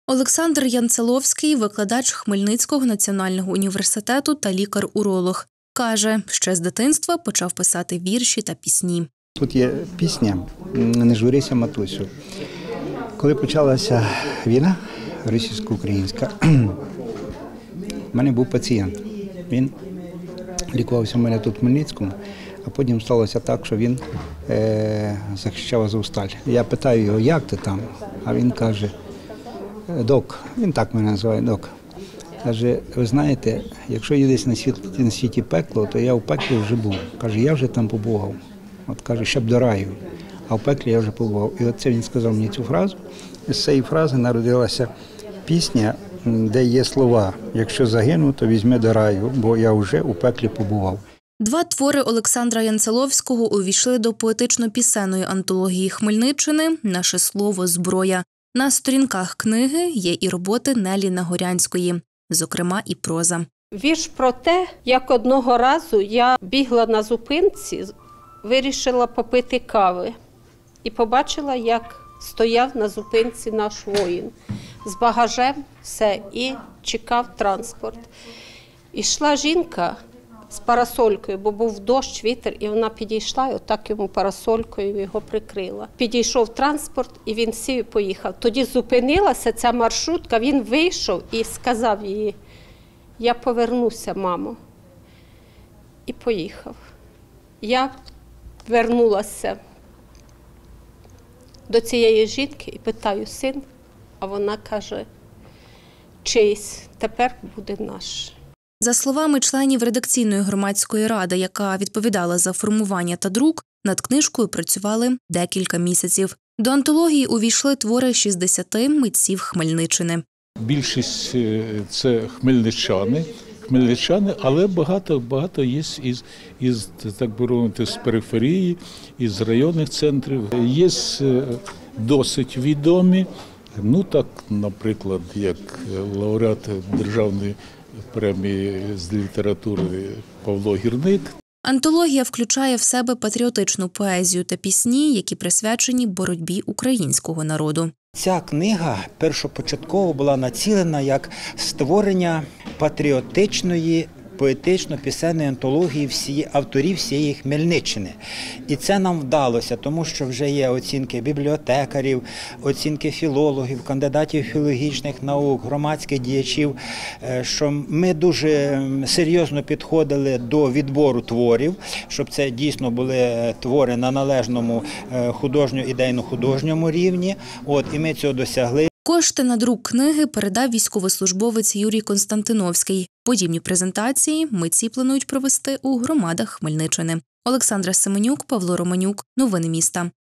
Олександр Янцеловський – викладач Хмельницького національного університету та лікар-уролог. Каже, ще з дитинства почав писати вірші та пісні. Тут є пісня «Не журися, матусю». Коли почалася війна російсько-українська, в мене був пацієнт. Він лікувався в мене тут в Хмельницькому, а потім сталося так, що він захищав Азовсталь. Я питаю його, як ти там? А він каже, док, він так мене називає, док. Каже, ви знаєте, якщо є десь на світі пекло, то я в пеклі вже був. Каже, я вже там побував. От каже, щоб до раю, а в пеклі я вже побував. І оце він сказав мені цю фразу. І з цієї фрази народилася пісня, де є слова «Якщо загину, то візьми до раю, бо я вже у пеклі побував». Два твори Олександра Янцеловського увійшли до поетично-пісенної антології Хмельниччини «Наше слово – зброя». На сторінках книги є і роботи Нелі Нагорянської, зокрема і проза. Вірш про те, як одного разу я бігла на зупинці, вирішила попити кави і побачила, як стояв на зупинці наш воїн з багажем все і чекав транспорт. Ішла жінка з парасолькою, бо був дощ, вітер, і вона підійшла і отак йому парасолькою його прикрила. Підійшов транспорт, і він сів і поїхав. Тоді зупинилася ця маршрутка, він вийшов і сказав їй, я повернуся, мамо. І поїхав. Я вернулася до цієї жінки і питаю, син, а вона каже, чийсь, тепер буде наш. За словами членів редакційної громадської ради, яка відповідала за формування та друк, над книжкою працювали декілька місяців. До антології увійшли твори 60 митців Хмельниччини. Більшість – це хмельничани, але багато є із так би мовити, з периферії, із районних центрів. Є досить відомі, так, наприклад, як лауреат державної премії з літератури Павло Гірник. Антологія включає в себе патріотичну поезію та пісні, які присвячені боротьбі українського народу. Ця книга першопочатково була націлена як створення патріотичної, поетично-пісенної антології авторів всієї Хмельниччини. І це нам вдалося, тому що вже є оцінки бібліотекарів, оцінки філологів, кандидатів філологічних наук, громадських діячів, що ми дуже серйозно підходили до відбору творів, щоб це дійсно були твори на належному ідейно-художньому рівні. І ми цього досягли. Кошти на друк книги передав військовослужбовець Юрій Константиновський. Подібні презентації митці планують провести у громадах Хмельниччини. Олександра Семенюк, Павло Романюк. Новини міста.